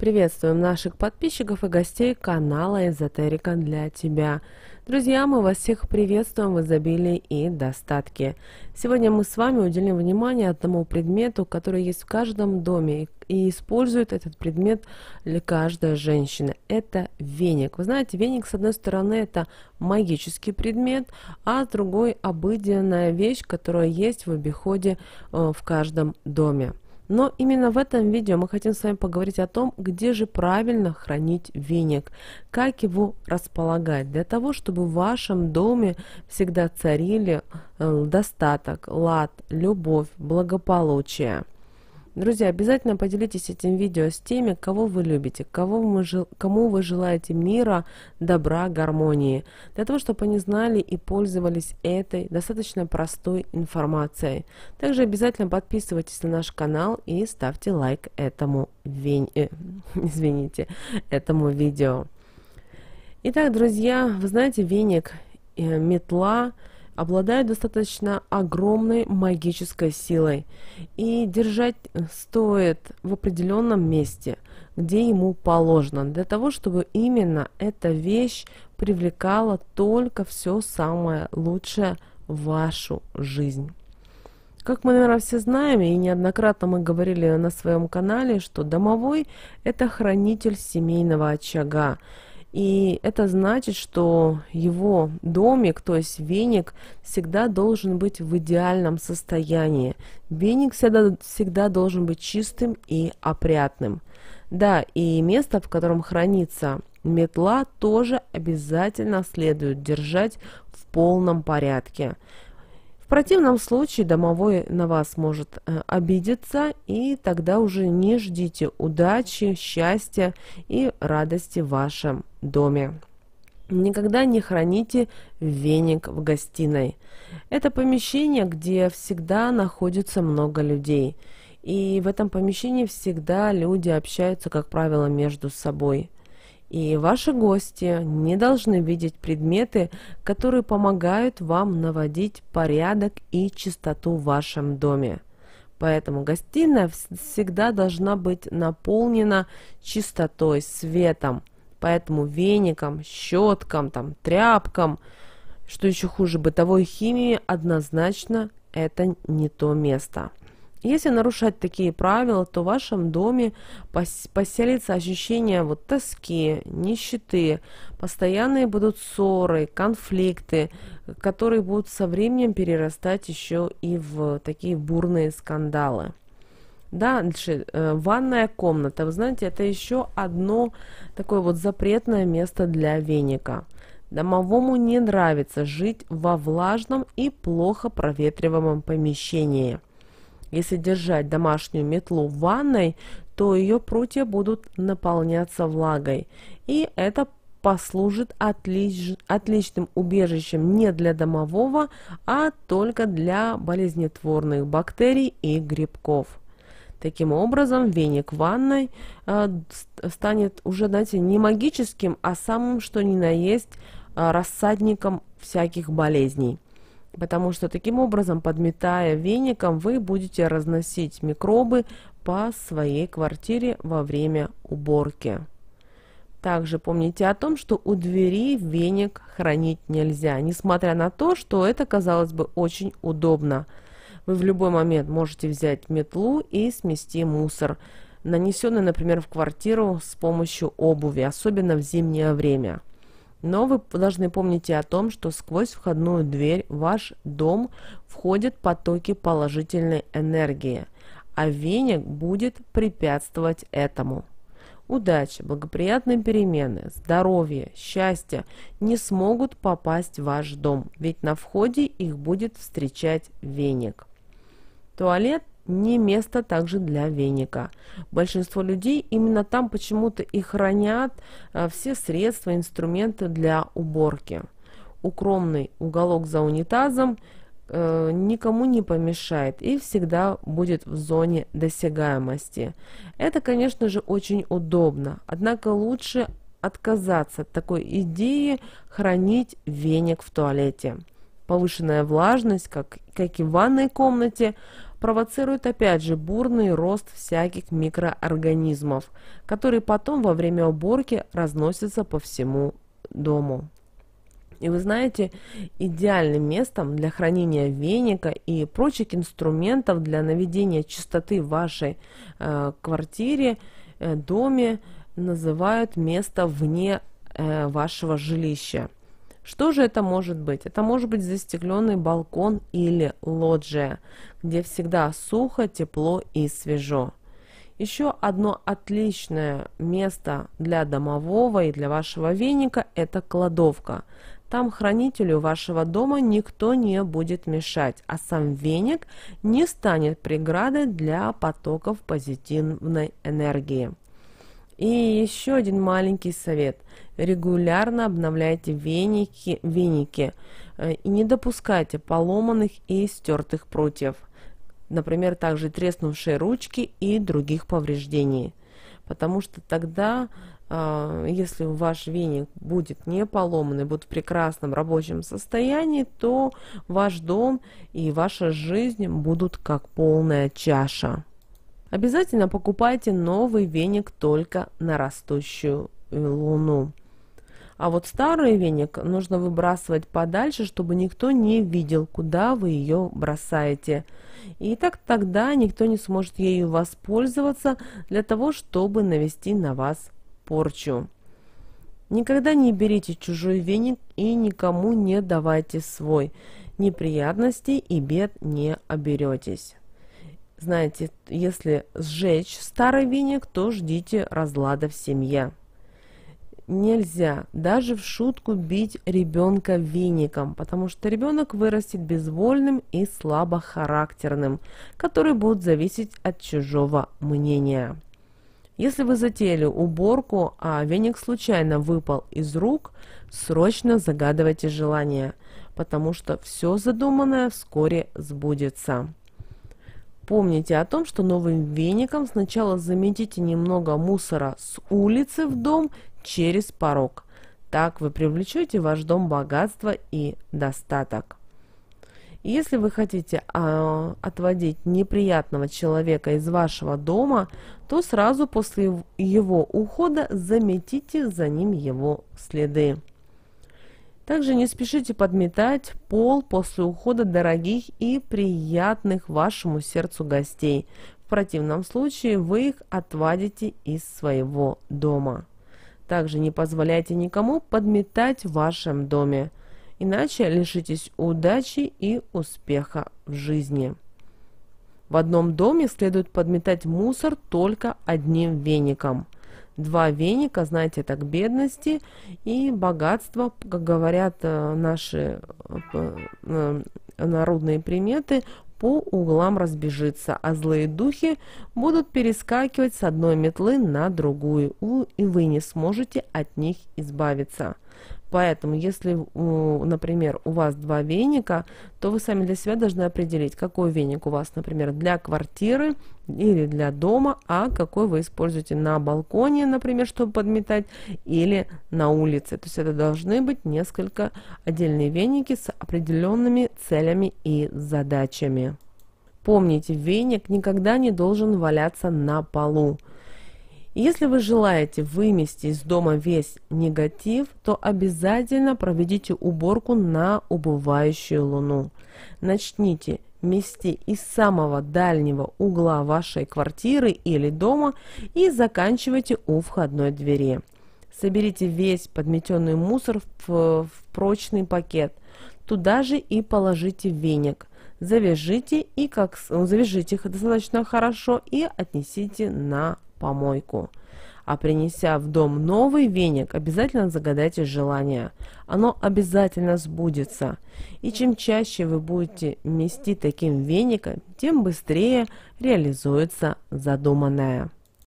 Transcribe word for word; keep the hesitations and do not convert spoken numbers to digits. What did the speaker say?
Приветствуем наших подписчиков и гостей канала Эзотерика для тебя. Друзья, мы вас всех приветствуем в изобилии и достатке. Сегодня мы с вами уделим внимание одному предмету, который есть в каждом доме, и использует этот предмет для каждой женщины. Это веник. Вы знаете, веник, с одной стороны, это магический предмет, а с другой обыденная вещь, которая есть в обиходе э, в каждом доме. Но именно в этом видео мы хотим с вами поговорить о том, где же правильно хранить веник, как его располагать, для того, чтобы в вашем доме всегда царили э, достаток, лад, любовь, благополучие. Друзья, обязательно поделитесь этим видео с теми, кого вы любите, кого вы, кому вы желаете мира, добра, гармонии, для того, чтобы они знали и пользовались этой достаточно простой информацией. Также обязательно подписывайтесь на наш канал и ставьте лайк этому, вен... э, извините, этому видео. Итак, друзья, вы знаете, веник, э, метла обладает достаточно огромной магической силой, и держать стоит в определенном месте, где ему положено, для того, чтобы именно эта вещь привлекала только все самое лучшее в вашу жизнь. Как мы, наверное, все знаем, и неоднократно мы говорили на своем канале, что домовой – это хранитель семейного очага. И это значит, что его домик, то есть веник, всегда должен быть в идеальном состоянии. Веник всегда, всегда должен быть чистым и опрятным. Да, и место, в котором хранится метла, тоже обязательно следует держать в полном порядке. В противном случае домовой на вас может э, обидеться, и тогда уже не ждите удачи, счастья и радости в вашем доме. Никогда не храните веник в гостиной. Это помещение, где всегда находится много людей. И в этом помещении всегда люди общаются, как правило, между собой. И ваши гости не должны видеть предметы, которые помогают вам наводить порядок и чистоту в вашем доме. Поэтому гостиная всегда должна быть наполнена чистотой, светом. Поэтому веником, щеткам, там, тряпкам, что еще хуже, бытовой химии, однозначно это не то место. Если нарушать такие правила, то в вашем доме поселится ощущение вот тоски, нищеты, постоянные будут ссоры, конфликты, которые будут со временем перерастать еще и в такие бурные скандалы. Дальше, э, ванная комната. Вы знаете, это еще одно такое вот запретное место для веника. Домовому не нравится жить во влажном и плохо проветриваемом помещении. Если держать домашнюю метлу в ванной, то ее прутья будут наполняться влагой. И это послужит отлич... отличным убежищем не для домового, а только для болезнетворных бактерий и грибков. Таким образом, веник в ванной э, станет уже, знаете, не магическим, а самым что ни на есть э, рассадником всяких болезней. Потому что таким образом, подметая веником, вы будете разносить микробы по своей квартире во время уборки. Также помните о том, что у двери веник хранить нельзя, несмотря на то, что это, казалось бы, очень удобно. Вы в любой момент можете взять метлу и смести мусор, нанесенный, например, в квартиру с помощью обуви, особенно в зимнее время. Но вы должны помнить и о том, что сквозь входную дверь в ваш дом входят потоки положительной энергии, а веник будет препятствовать этому. Удача, благоприятные перемены, здоровье, счастье не смогут попасть в ваш дом, ведь на входе их будет встречать веник. Туалет не место также для веника. Большинство людей именно там почему-то и хранят а, все средства, инструменты для уборки. Укромный уголок за унитазом э, никому не помешает и всегда будет в зоне досягаемости. Это, конечно же, очень удобно, однако лучше отказаться от такой идеи хранить веник в туалете. Повышенная влажность, как, как и в ванной комнате, спровоцирует опять же бурный рост всяких микроорганизмов, которые потом во время уборки разносятся по всему дому. И вы знаете, идеальным местом для хранения веника и прочих инструментов для наведения чистоты в вашей э, квартире, э, доме называют место вне э, вашего жилища. Что же это может быть? Это может быть застекленный балкон или лоджия, где всегда сухо, тепло и свежо. Еще одно отличное место для домового и для вашего веника – это кладовка. Там хранителю вашего дома никто не будет мешать, а сам веник не станет преградой для потоков позитивной энергии. И еще один маленький совет. Регулярно обновляйте веники, веники э, и не допускайте поломанных и стертых прутьев. Например, также треснувшие ручки и других повреждений. Потому что тогда, э, если ваш веник будет не поломанный, будет в прекрасном рабочем состоянии, то ваш дом и ваша жизнь будут как полная чаша. Обязательно покупайте новый веник только на растущую луну. А вот старый веник нужно выбрасывать подальше, чтобы никто не видел, куда вы ее бросаете. И так тогда никто не сможет ею воспользоваться для того, чтобы навести на вас порчу. Никогда не берите чужой веник и никому не давайте свой. Неприятностей и бед не оберетесь. Знаете, если сжечь старый веник, то ждите разлада в семье. Нельзя даже в шутку бить ребенка веником, потому что ребенок вырастет безвольным и слабохарактерным, который будет зависеть от чужого мнения. Если вы затеяли уборку, а веник случайно выпал из рук, срочно загадывайте желание, потому что все задуманное вскоре сбудется. Помните о том, что новым веником сначала заметите немного мусора с улицы в дом через порог. Так вы привлечете в ваш дом богатство и достаток. И если вы хотите а, отводить неприятного человека из вашего дома, то сразу после его ухода заметите за ним его следы. Также не спешите подметать пол после ухода дорогих и приятных вашему сердцу гостей. В противном случае вы их отвадите из своего дома. Также не позволяйте никому подметать в вашем доме, иначе лишитесь удачи и успеха в жизни. В одном доме следует подметать мусор только одним веником. Два веника, знаете, это к бедности и богатство, как говорят наши народные приметы, по углам разбежится, а злые духи будут перескакивать с одной метлы на другую, и вы не сможете от них избавиться. Поэтому, если, например, у вас два веника, то вы сами для себя должны определить, какой веник у вас, например, для квартиры или для дома, а какой вы используете на балконе, например, чтобы подметать, или на улице. То есть это должны быть несколько отдельные веники с определенными целями и задачами. Помните, веник никогда не должен валяться на полу. Если вы желаете вымести из дома весь негатив, то обязательно проведите уборку на убывающую луну. Начните мести из самого дальнего угла вашей квартиры или дома и заканчивайте у входной двери. Соберите весь подметенный мусор в, в прочный пакет. Туда же и положите веник. Завяжите, и как, завяжите их достаточно хорошо и отнесите на помойку. А принеся в дом новый веник, обязательно загадайте желание. Оно обязательно сбудется. И чем чаще вы будете мести таким веником, тем быстрее реализуется задуманное.